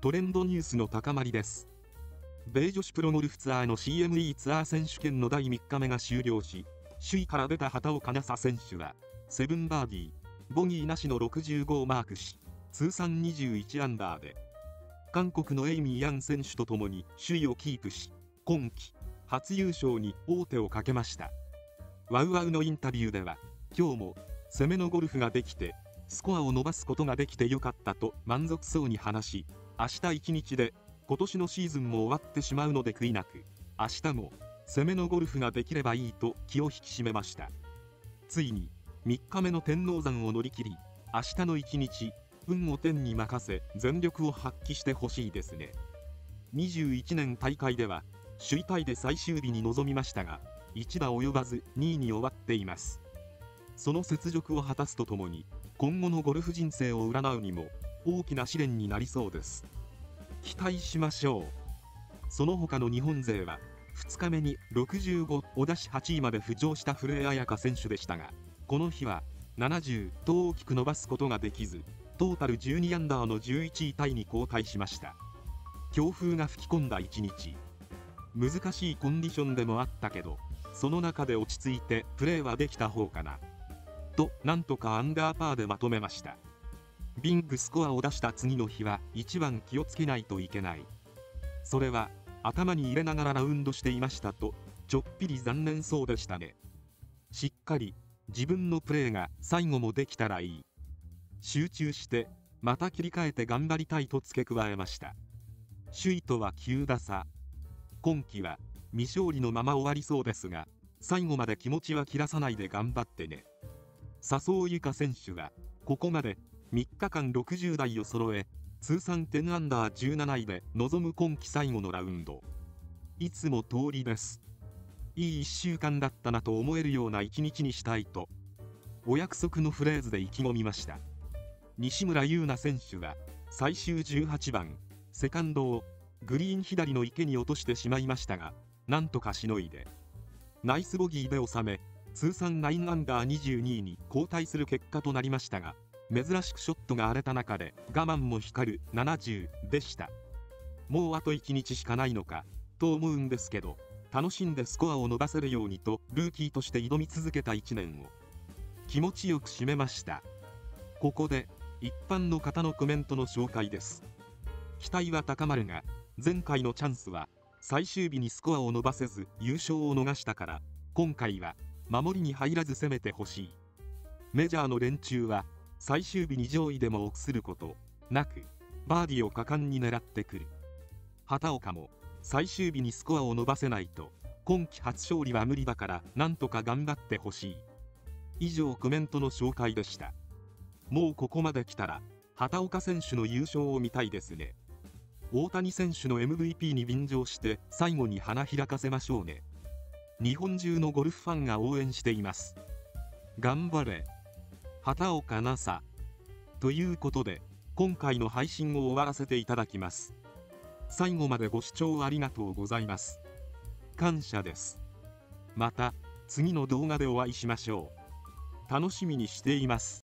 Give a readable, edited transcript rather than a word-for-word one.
トレンドニュースの高まりです。米女子プロゴルフツアーの CME ツアー選手権の第3日目が終了し、首位から出た畑岡奈紗選手は7バーディーボギーなしの65をマークし、通算21アンダーで韓国のエイミー・ヤン選手とともに首位をキープし、今季初優勝に王手をかけました。ワウワウのインタビューでは、今日も攻めのゴルフができてスコアを伸ばすことができてよかったと満足そうに話し、明日一日で今年のシーズンも終わってしまうので悔いなく明日も攻めのゴルフができればいいと気を引き締めました。ついに3日目の天王山を乗り切り、明日の一日運を天に任せ全力を発揮してほしいですね。21年大会では首位タイで最終日に臨みましたが、1打及ばず2位に終わっています。その雪辱を果たすとともに、今後のゴルフ人生を占うにも大きな試練になりそうです。期待しましょう。その他の日本勢は2日目に65を出し8位まで浮上した古江彩佳選手でしたが、この日は70と大きく伸ばすことができず、トータル12アンダーの11位タイに後退しました。強風が吹き込んだ一日、難しいコンディションでもあったけど、その中で落ち着いてプレーはできた方かなと、なんとかアンダーパーでまとめました。ビッグスコアを出した次の日は一番気をつけないといけない、それは頭に入れながらラウンドしていましたと、ちょっぴり残念そうでしたね。しっかり自分のプレーが最後もできたらいい、集中してまた切り替えて頑張りたいと付け加えました。首位とは9打差、今季は未勝利のまま終わりそうですが、最後まで気持ちは切らさないで頑張ってね。笹生優花選手はここまで3日間60台を揃え、通算10アンダー17位で臨む今季最後のラウンド。いつも通りです。いい1週間だったなと思えるような一日にしたいと、お約束のフレーズで意気込みました。西村優菜選手は最終18番セカンドをグリーン左の池に落としてしまいましたが、なんとかしのいでナイスボギーで収め、通算9アンダー22位に後退する結果となりましたが、珍しくショットが荒れた中で我慢も光る70でした。もうあと1日しかないのかと思うんですけど、楽しんでスコアを伸ばせるようにとルーキーとして挑み続けた1年を気持ちよく締めました。ここで一般の方のコメントの紹介です。期待は高まるが、前回のチャンスは最終日にスコアを伸ばせず優勝を逃したから、今回は守りに入らず攻めてほしい。メジャーの連中は最終日に上位でも臆することなくバーディーを果敢に狙ってくる。畑岡も最終日にスコアを伸ばせないと今季初勝利は無理だから、なんとか頑張ってほしい。以上コメントの紹介でした。もうここまで来たら畑岡選手の優勝を見たいですね。大谷選手の MVP に便乗して最後に花開かせましょうね。日本中のゴルフファンが応援しています。頑張れ畑岡奈紗。ということで今回の配信を終わらせていただきます。最後までご視聴ありがとうございます。感謝です。また次の動画でお会いしましょう。楽しみにしています。